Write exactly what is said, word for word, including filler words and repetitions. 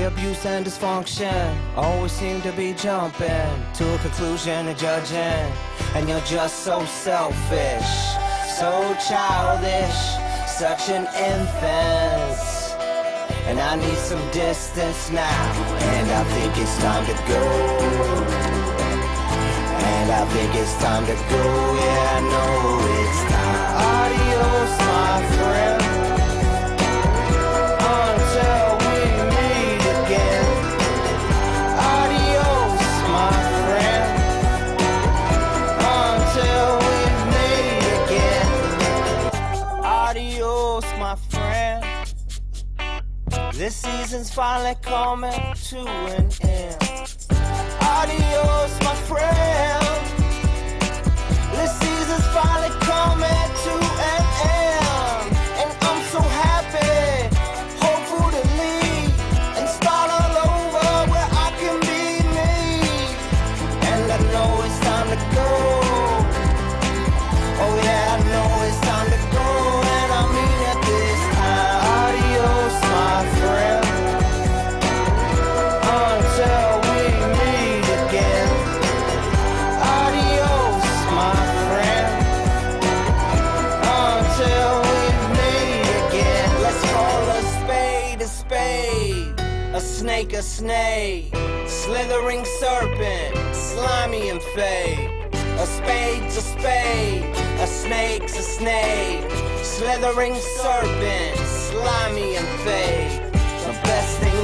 The abuse and dysfunction always seem to be jumping to a conclusion and judging, and you're just so selfish, so childish, such an infant. And I need some distance now, and I think it's time to go. And I think it's time to go, yeah, I know it's time. Adios, my friend, until we meet again. Adios, my friend, until we meet again. Adios, my friend. This season's finally coming to an end. Adios, my friend. This season's finally coming to an end. And I'm so happy, hopeful to leave and start all over where I can be me. And I know it's time to go. Oh yeah, I know it's time to go. And I mean it this time. Adios, my friend, until we meet again. Adios, my friend, until we meet again. Let's call a spade a spade, a snake a snake, slithering serpent, slimy and fake. A spade's a spade, a snake's a snake, slithering serpent, slimy and fake. The best thing